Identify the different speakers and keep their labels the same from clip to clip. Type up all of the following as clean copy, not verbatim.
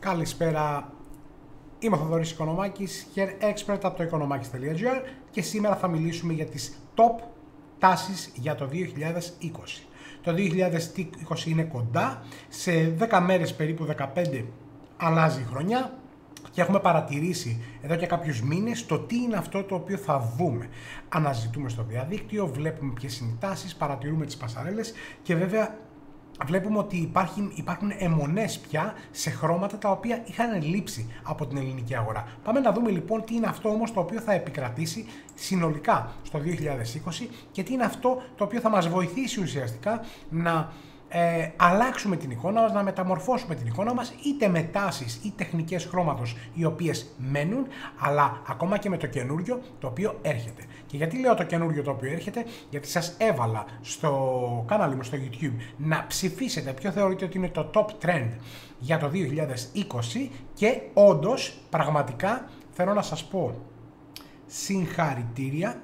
Speaker 1: Καλησπέρα, είμαι ο Θοδωρής Οικονομάκης, Hair Expert από το economakis.gr και σήμερα θα μιλήσουμε για τις top τάσεις για το 2020. Το 2020 είναι κοντά, σε 10 μέρες περίπου 15 αλλάζει η χρονιά και έχουμε παρατηρήσει εδώ και κάποιους μήνες το τι είναι αυτό το οποίο θα δούμε. Αναζητούμε στο διαδίκτυο, βλέπουμε ποιες είναι οι τάσεις, παρατηρούμε τις πασαρέλες και βέβαια βλέπουμε ότι υπάρχουν αιμονές πια σε χρώματα τα οποία είχαν λείψει από την ελληνική αγορά. Πάμε να δούμε λοιπόν τι είναι αυτό όμως το οποίο θα επικρατήσει συνολικά στο 2020 και τι είναι αυτό το οποίο θα μας βοηθήσει ουσιαστικά να αλλάξουμε την εικόνα μας, να μεταμορφώσουμε την εικόνα μας είτε με τάσεις ή τεχνικές χρώματος οι οποίες μένουν, αλλά ακόμα και με το καινούριο το οποίο έρχεται. Και γιατί λέω το καινούριο το οποίο έρχεται? Γιατί σας έβαλα στο κανάλι μου στο YouTube να ψηφίσετε ποιο θεωρείτε ότι είναι το top trend για το 2020 και όντως πραγματικά θέλω να σας πω συγχαρητήρια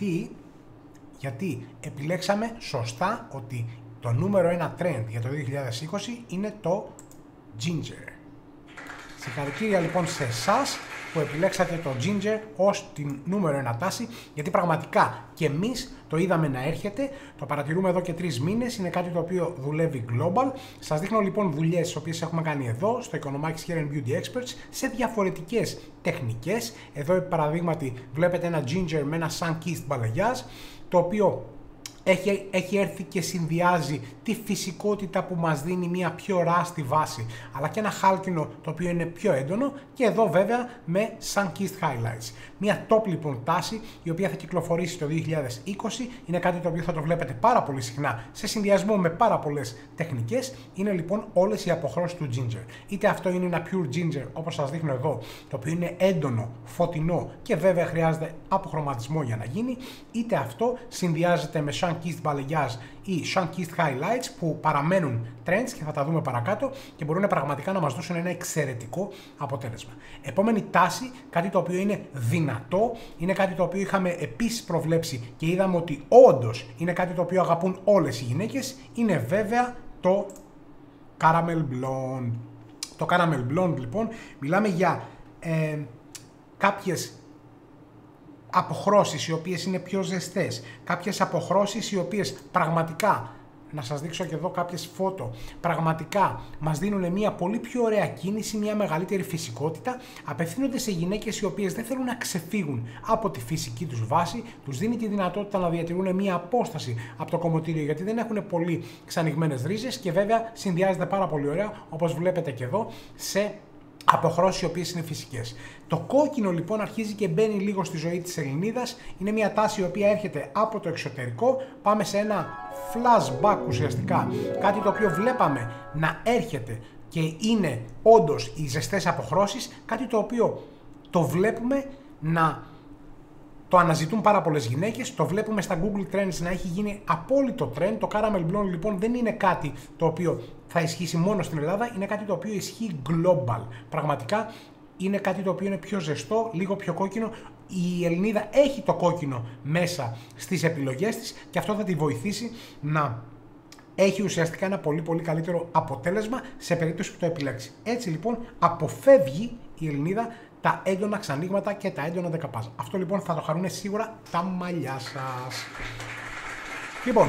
Speaker 1: γιατί επιλέξαμε σωστά ότι το νούμερο 1 trend για το 2020 είναι το ginger. Συγχαρητήρια λοιπόν σε εσάς που επιλέξατε το ginger ως την νούμερο 1 τάση, γιατί πραγματικά και εμείς το είδαμε να έρχεται, το παρατηρούμε εδώ και 3 μήνες, είναι κάτι το οποίο δουλεύει global. Σας δείχνω λοιπόν δουλειές τις οποίες έχουμε κάνει εδώ στο Economakis Hair Beauty Experts σε διαφορετικές τεχνικές. Εδώ παραδείγματι βλέπετε ένα ginger με ένα sun-kissed balayage, το οποίο έχει έρθει και συνδυάζει τη φυσικότητα που μας δίνει μια πιο ράστη βάση, αλλά και ένα χάλκινο το οποίο είναι πιο έντονο και εδώ βέβαια με sun-kissed highlights. Μια top λοιπόν τάση η οποία θα κυκλοφορήσει το 2020, είναι κάτι το οποίο θα το βλέπετε πάρα πολύ συχνά σε συνδυασμό με πάρα πολλές τεχνικές, είναι λοιπόν όλες οι αποχρώσεις του ginger. Είτε αυτό είναι ένα pure ginger όπως σας δείχνω εδώ, το οποίο είναι έντονο, φωτεινό και βέβαια χρειάζεται αποχρωματισμό για να γίνει, είτε αυτό συνδυάζεται με sun-kissed balayage ή sun-kissed highlights που παραμένουν trends και θα τα δούμε παρακάτω και μπορούν πραγματικά να μας δώσουν ένα εξαιρετικό αποτέλεσμα. Επόμενη τάση, κάτι το οποίο είναι δυνατό, είναι κάτι το οποίο είχαμε επίσης προβλέψει και είδαμε ότι όντως είναι κάτι το οποίο αγαπούν όλες οι γυναίκες, είναι βέβαια το caramel blonde. Το caramel blonde λοιπόν, μιλάμε για κάποιες αποχρώσεις οι οποίες είναι πιο ζεστές, κάποιες αποχρώσεις οι οποίες πραγματικά, να σας δείξω και εδώ κάποιες φώτο, πραγματικά μας δίνουν μια πολύ πιο ωραία κίνηση, μια μεγαλύτερη φυσικότητα, απευθύνονται σε γυναίκες οι οποίες δεν θέλουν να ξεφύγουν από τη φυσική τους βάση, τους δίνει τη δυνατότητα να διατηρούν μια απόσταση από το κομμωτήριο γιατί δεν έχουν πολύ ξανιγμένες ρίζες και βέβαια συνδυάζεται πάρα πολύ ωραία όπως βλέπετε και εδώ σε αποχρώσεις οι οποίες είναι φυσικές. Το κόκκινο λοιπόν αρχίζει και μπαίνει λίγο στη ζωή της Ελληνίδας, είναι μια τάση η οποία έρχεται από το εξωτερικό, πάμε σε ένα flashback ουσιαστικά, κάτι το οποίο βλέπαμε να έρχεται και είναι όντως οι ζεστές αποχρώσεις, κάτι το οποίο το βλέπουμε να το αναζητούν πάρα πολλές γυναίκες, το βλέπουμε στα Google Trends να έχει γίνει απόλυτο trend. Το caramel blonde λοιπόν δεν είναι κάτι το οποίο θα ισχύσει μόνο στην Ελλάδα, είναι κάτι το οποίο ισχύει global. Πραγματικά είναι κάτι το οποίο είναι πιο ζεστό, λίγο πιο κόκκινο. Η Ελληνίδα έχει το κόκκινο μέσα στις επιλογές της και αυτό θα τη βοηθήσει να έχει ουσιαστικά ένα πολύ πολύ καλύτερο αποτέλεσμα σε περίπτωση που το επιλέξει. Έτσι λοιπόν αποφεύγει η Ελληνίδα τα έντονα ξανήγματα και τα έντονα δεκαπάζ. Αυτό λοιπόν θα το χαρούν σίγουρα τα μαλλιά σας. Λοιπόν,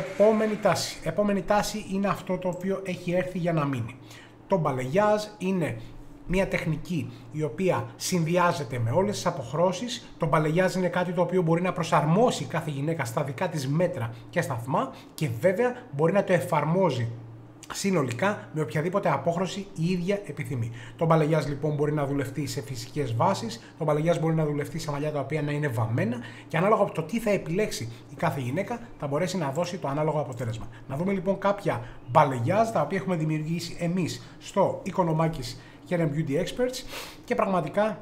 Speaker 1: επόμενη τάση είναι αυτό το οποίο έχει έρθει για να μείνει. Το μπαλεγιάζ είναι μια τεχνική η οποία συνδυάζεται με όλες τις αποχρώσεις. Το μπαλεγιάζ είναι κάτι το οποίο μπορεί να προσαρμόσει κάθε γυναίκα στα δικά της μέτρα και σταθμά και βέβαια μπορεί να το εφαρμόζει συνολικά με οποιαδήποτε απόχρωση η ίδια επιθυμεί. Το μπαλεγιάζ λοιπόν μπορεί να δουλευτεί σε φυσικές βάσεις, το μπαλεγιάζ μπορεί να δουλευτεί σε μαλλιά τα οποία να είναι βαμμένα και ανάλογα από το τι θα επιλέξει η κάθε γυναίκα θα μπορέσει να δώσει το ανάλογο αποτέλεσμα. Να δούμε λοιπόν κάποια μπαλεγιάζ τα οποία έχουμε δημιουργήσει εμείς στο Economakis Hair Beauty Experts και πραγματικά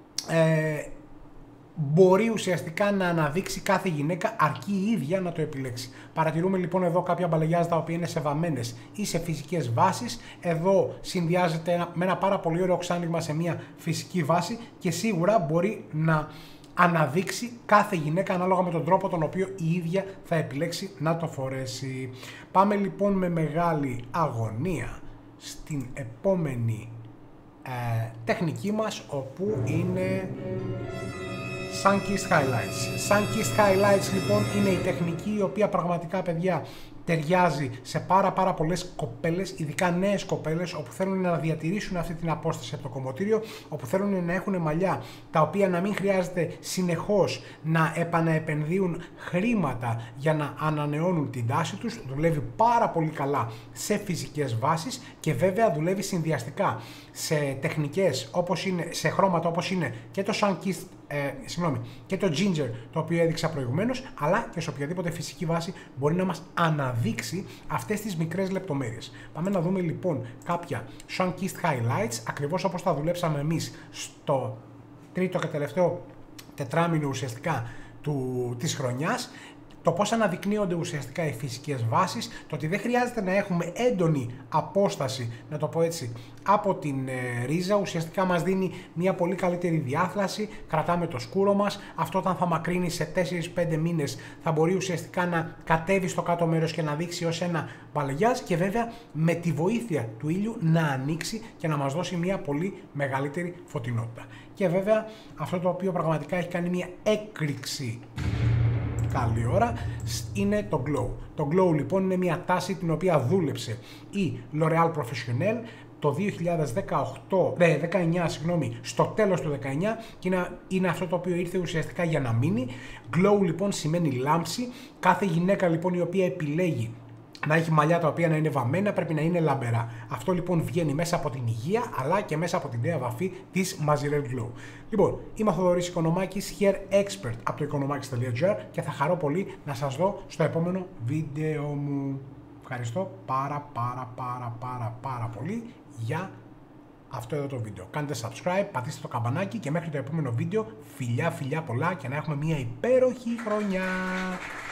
Speaker 1: μπορεί ουσιαστικά να αναδείξει κάθε γυναίκα αρκεί η ίδια να το επιλέξει. Παρατηρούμε λοιπόν εδώ κάποια μπαλεγιάζ τα οποία είναι σε βαμμένες ή σε φυσικές βάσεις. Εδώ συνδυάζεται με ένα πάρα πολύ ωραίο ξάνοιγμα σε μια φυσική βάση και σίγουρα μπορεί να αναδείξει κάθε γυναίκα ανάλογα με τον τρόπο τον οποίο η ίδια θα επιλέξει να το φορέσει. Πάμε λοιπόν με μεγάλη αγωνία στην επόμενη τεχνική μας, όπου είναι Sun-Kissed Highlights. Sun-Kissed Highlights λοιπόν είναι η τεχνική η οποία πραγματικά, παιδιά, ταιριάζει σε πάρα πολλές κοπέλες, ειδικά νέες κοπέλες, όπου θέλουν να διατηρήσουν αυτή την απόσταση από το κομμωτήριο, όπου θέλουν να έχουν μαλλιά τα οποία να μην χρειάζεται συνεχώς να επαναεπενδύουν χρήματα για να ανανεώνουν την τάση τους. Δουλεύει πάρα πολύ καλά σε φυσικές βάσεις και βέβαια δουλεύει συνδυαστικά σε τεχνικές όπως είναι, σε χρώματα όπως είναι και το Sun-Kissed, και το Ginger, το οποίο έδειξα προηγουμένως, αλλά και σε οποιαδήποτε φυσική βάση μπορεί να μας αναδείξει αυτές τις μικρές λεπτομέρειες. Πάμε να δούμε λοιπόν κάποια Sun-Kissed Highlights, ακριβώς όπως τα δουλέψαμε εμείς στο τρίτο και τελευταίο τετράμινο ουσιαστικά της χρονιάς. Το πώς αναδεικνύονται ουσιαστικά οι φυσικές βάσεις, το ότι δεν χρειάζεται να έχουμε έντονη απόσταση, να το πω έτσι, από την ρίζα, ουσιαστικά μας δίνει μια πολύ καλύτερη διάθλαση, κρατάμε το σκούρο μας, αυτό όταν θα μακρύνει σε 4-5 μήνες θα μπορεί ουσιαστικά να κατέβει στο κάτω μέρος και να δείξει ως ένα μπαλεγιάζ και βέβαια με τη βοήθεια του ήλιου να ανοίξει και να μας δώσει μια πολύ μεγαλύτερη φωτεινότητα. Και βέβαια αυτό το οποίο πραγματικά έχει κάνει μια έκρηξη καλή ώρα είναι το Glow. Το Glow λοιπόν είναι μια τάση την οποία δούλεψε η L'Oréal Professionnel το 19, στο τέλος του 19, και είναι αυτό το οποίο ήρθε ουσιαστικά για να μείνει. Glow λοιπόν σημαίνει λάμψη. Κάθε γυναίκα λοιπόν η οποία επιλέγει να έχει μαλλιά τα οποία να είναι βαμμένα πρέπει να είναι λαμπερά. Αυτό λοιπόν βγαίνει μέσα από την υγεία αλλά και μέσα από την νέα βαφή της Mazirel Glow. Λοιπόν, είμαι ο Θοδωρής Οικονομάκης, hair expert από το economakis.gr και θα χαρώ πολύ να σας δω στο επόμενο βίντεο μου. Ευχαριστώ πάρα πολύ για αυτό εδώ το βίντεο. Κάντε subscribe, πατήστε το καμπανάκι και μέχρι το επόμενο βίντεο φιλιά πολλά και να έχουμε μια υπέροχη χρονιά.